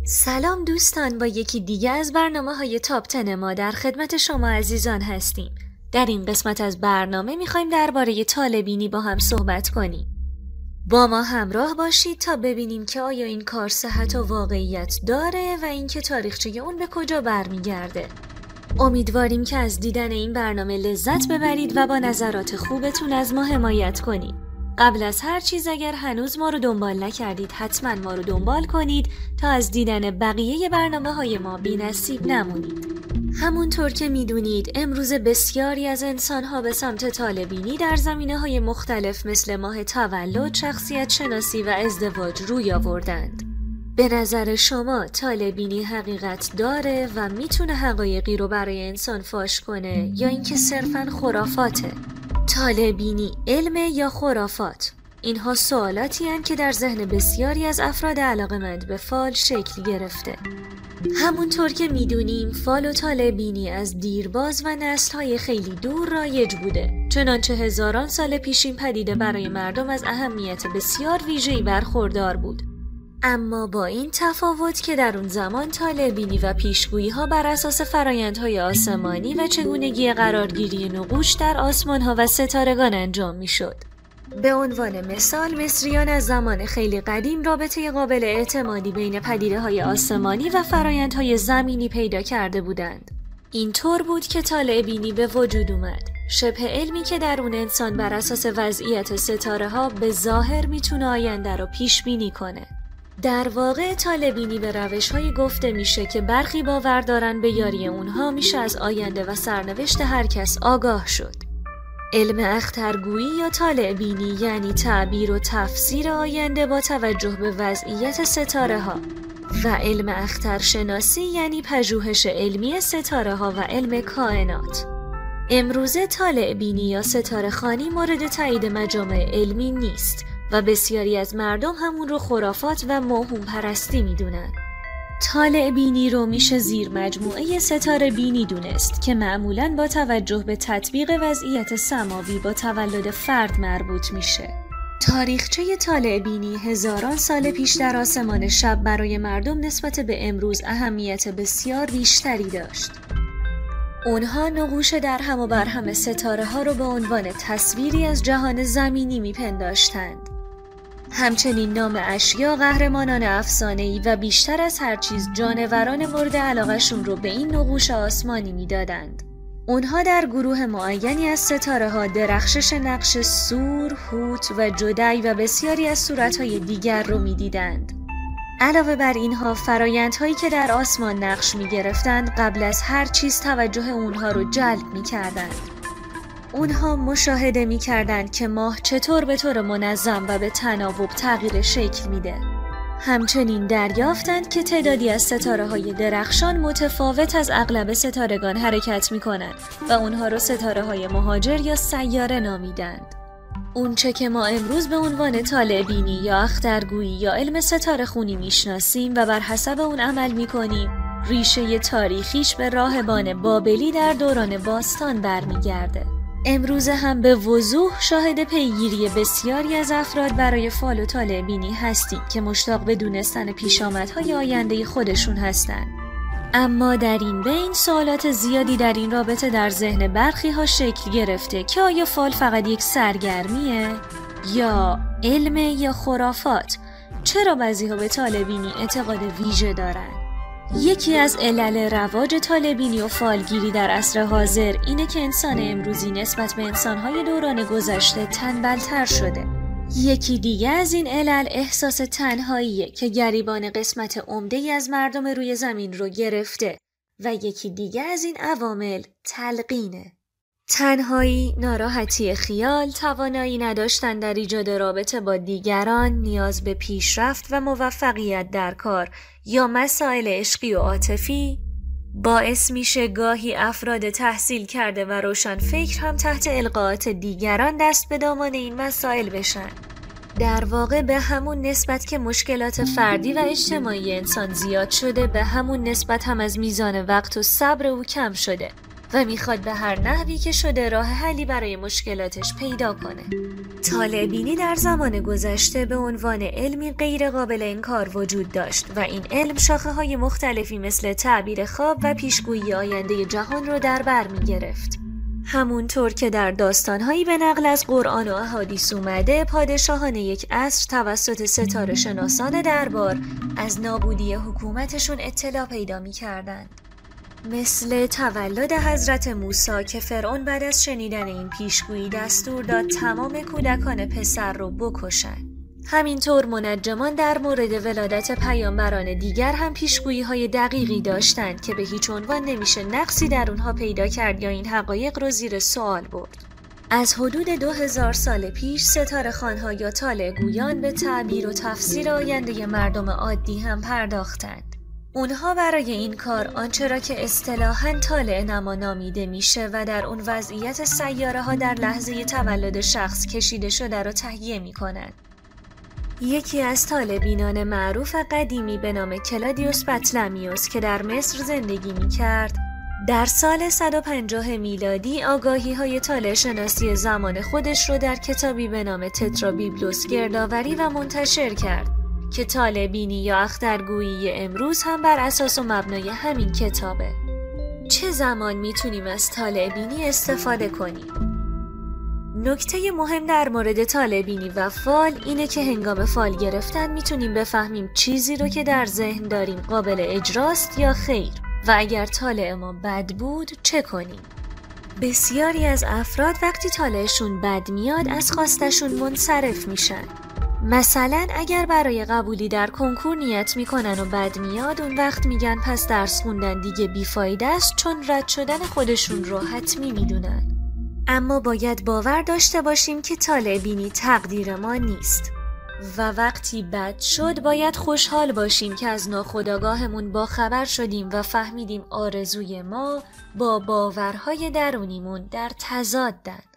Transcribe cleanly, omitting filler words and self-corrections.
سلام دوستان، با یکی دیگه از برنامه‌های تاپ 10 ما در خدمت شما عزیزان هستیم. در این قسمت از برنامه می‌خوایم درباره طالع‌بینی با هم صحبت کنیم. با ما همراه باشید تا ببینیم که آیا این کار صحت و واقعیت داره و اینکه تاریخچه اون به کجا برمیگرده. امیدواریم که از دیدن این برنامه لذت ببرید و با نظرات خوبتون از ما حمایت کنید. قبل از هر چیز اگر هنوز ما رو دنبال نکردید حتما ما رو دنبال کنید تا از دیدن بقیه برنامه‌های ما بی‌نصیب نمونید. همونطور که میدونید امروز بسیاری از انسان‌ها به سمت طالع‌بینی در زمینه‌های مختلف مثل ماه تولد، شخصیت شناسی و ازدواج روی آوردند. به نظر شما طالع‌بینی حقیقت داره و میتونه حقایقی رو برای انسان فاش کنه یا اینکه صرفاً خرافاته؟ طالع‌بینی علم یا خرافات؟ اینها سوالاتی هستند که در ذهن بسیاری از افراد علاقه‌مند به فال شکل گرفته. همونطور که میدونیم فال و طالع‌بینی از دیرباز و نسل‌های خیلی دور رایج بوده. چنانچه هزاران سال پیش این پدیده برای مردم از اهمیت بسیار ویژه‌ای برخوردار بود. اما با این تفاوت که در اون زمان طالع‌بینی و پیشگویی‌ها بر اساس فرآیندهای آسمانی و چگونگی قرارگیری نقوش در آسمان‌ها و ستارگان انجام می‌شد. به عنوان مثال مصریان از زمان خیلی قدیم رابطه قابل اعتمادی بین پدیده‌های آسمانی و فرآیندهای زمینی پیدا کرده بودند. اینطور بود که طالع‌بینی به وجود اومد. شبه علمی که در اون انسان بر اساس وضعیت ستاره‌ها به ظاهر میتونه آینده رو پیش بینی کنه. در واقع طالع‌بینی به روش‌هایی گفته میشه که برخی باور دارن به یاری اونها میشه از آینده و سرنوشت هر کس آگاه شد. علم اخترگویی یا طالع‌بینی یعنی تعبیر و تفسیر آینده با توجه به وضعیت ستاره‌ها و علم اخترشناسی یعنی پژوهش علمی ستاره‌ها و علم کائنات. امروزه طالع‌بینی یا ستاره‌خوانی مورد تایید مجامع علمی نیست و بسیاری از مردم همون رو خرافات و موهوم پرستی میدونن. طالع‌بینی رو میشه زیر مجموعه ستاره بینی دونست که معمولاً با توجه به تطبیق وضعیت سماوی با تولد فرد مربوط میشه. تاریخچه طالع‌بینی هزاران سال پیش در آسمان شب برای مردم نسبت به امروز اهمیت بسیار بیشتری داشت. اونها نقوش در هم و بر هم ستاره ها رو به عنوان تصویری از جهان زمینی میپنداشتند. همچنین نام اشیا، قهرمانان افسانه‌ای و بیشتر از هر چیز جانوران مورد علاقه‌شون رو به این نقوش آسمانی میدادند. اونها در گروه معینی از ستاره ها درخشش نقش سور، هوت و جدی و بسیاری از صورت‌های دیگر رو میدیدند. علاوه بر اینها فرایندهایی که در آسمان نقش می‌گرفتند قبل از هر چیز توجه اونها رو جلب می‌کردند. اونها مشاهده می‌کردند که ماه چطور به طور منظم و به تناوب تغییر شکل میده. همچنین دریافتند که تعدادی از ستاره‌های درخشان متفاوت از اغلب ستارگان حرکت می‌کنند و اونها رو ستاره‌های مهاجر یا سیاره نامیدند. اونچه که ما امروز به عنوان طالع‌بینی یا اخترگویی یا علم ستاره خونی میشناسیم و بر حسب اون عمل میکنیم ریشه تاریخیش به راهبان بابلی در دوران باستان برمیگرده. امروز هم به وضوح شاهد پیگیری بسیاری از افراد برای فال و طالع‌بینی هستیم که مشتاق به دونستن پیشامدهای آینده خودشون هستند. اما در این بین سوالات زیادی در این رابطه در ذهن برخی ها شکل گرفته که آیا فال فقط یک سرگرمیه یا علم یا خرافات؟ چرا بعضی ها به طالع‌بینی اعتقاد ویژه دارن؟ یکی از علل رواج طالع‌بینی و فالگیری در عصر حاضر اینه که انسان امروزی نسبت به انسان‌های دوران گذشته تنبل‌تر شده. یکی دیگه از این علل احساس تنهاییه که گریبان قسمت عمده‌ای از مردم روی زمین رو گرفته و یکی دیگه از این عوامل تلقینه. تنهایی، ناراحتی خیال، توانایی نداشتن در ایجاد رابطه با دیگران، نیاز به پیشرفت و موفقیت در کار یا مسائل عشقی و عاطفی باعث میشه گاهی افراد تحصیل کرده و روشن فکر هم تحت القاءات دیگران دست به دامان این مسائل بشن. در واقع به همون نسبت که مشکلات فردی و اجتماعی انسان زیاد شده، به همون نسبت هم از میزان وقت و صبر او کم شده و میخواد به هر نحوی که شده راه حلی برای مشکلاتش پیدا کنه. طالع بینی در زمان گذشته به عنوان علمی غیر قابل انکار وجود داشت و این علم شاخه‌های مختلفی مثل تعبیر خواب و پیشگویی آینده جهان رو در بر می‌گرفت. همونطور که در داستان‌هایی به نقل از قرآن و احادیث اومده، پادشاهان یک عصر توسط ستاره شناسان دربار از نابودی حکومتشون اطلاع پیدا می‌کردند. مثل تولد حضرت موسی که فرعون بعد از شنیدن این پیشگویی دستور داد تمام کودکان پسر رو بکشن. همینطور منجمان در مورد ولادت پیامبران دیگر هم پیشگویی‌های دقیقی داشتند که به هیچ عنوان نمیشه نقصی در اونها پیدا کرد یا این حقایق رو زیر سوال برد. از حدود 2000 سال پیش ستاره خوان‌ها یا طالع گویان به تعبیر و تفسیر آینده مردم عادی هم پرداختند. اونها برای این کار آنچه را که اصطلاحاً طالع نما نامیده میشه و در اون وضعیت سیاره ها در لحظه تولد شخص کشیده شده را تهیه میکنند. یکی از طالع‌بینان معروف قدیمی به نام کلادیوس بطلمیوس که در مصر زندگی میکرد، در سال 150 میلادی آگاهی‌های طالع شناسی زمان خودش رو در کتابی به نام تترابیبلوس گردآوری و منتشر کرد که طالع بینی یا اخترگویی امروز هم بر اساس و مبنای همین کتابه. چه زمان میتونیم از طالع بینی استفاده کنیم؟ نکته مهم در مورد طالع بینی و فال اینه که هنگام فال گرفتن میتونیم بفهمیم چیزی رو که در ذهن داریم قابل اجراست یا خیر و اگر طالع ما بد بود چه کنیم. بسیاری از افراد وقتی طالعشون بد میاد از خواستشون منصرف میشن. مثلا اگر برای قبولی در کنکور نیت میکنن و بد میاد اون وقت میگن پس درس خوندن دیگه بیفایده است چون رد شدن خودشون رو حتمی میدونن. اما باید باور داشته باشیم که طالع بینی تقدیر ما نیست و وقتی بد شد باید خوشحال باشیم که از ناخودآگاهمون باخبر شدیم و فهمیدیم آرزوی ما با باورهای درونیمون در تضادن.